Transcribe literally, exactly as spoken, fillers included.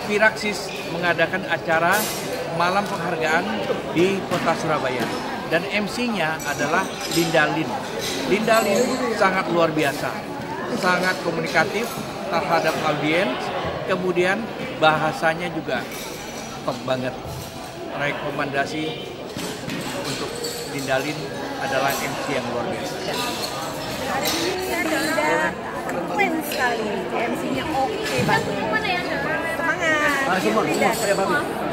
Spiraxis mengadakan acara malam penghargaan di kota Surabaya. Dan M C-nya adalah Linda Lin. Linda Lin sangat luar biasa, sangat komunikatif terhadap audiens, kemudian bahasanya juga top banget. Rekomendasi untuk Linda Lin adalah M C yang luar biasa. Hari ini Linda keren sekali, M C-nya oke banget. Semangat. Ah, semua, semua, saya bagus.